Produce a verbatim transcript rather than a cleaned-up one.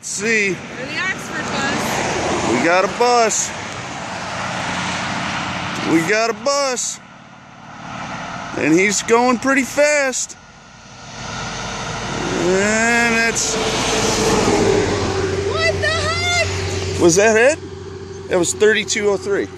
see. For the Oxford bus. We got a bus. We got a bus. And he's going pretty fast. And it's... What the heck? Was that it? That was thirty-two oh three.